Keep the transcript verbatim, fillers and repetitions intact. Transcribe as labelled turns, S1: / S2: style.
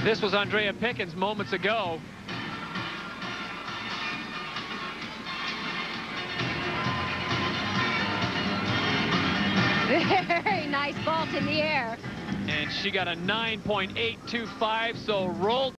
S1: This was Andree Pickens moments ago.
S2: Very nice vault in the air.
S1: And she got a nine point eight two five, so rolled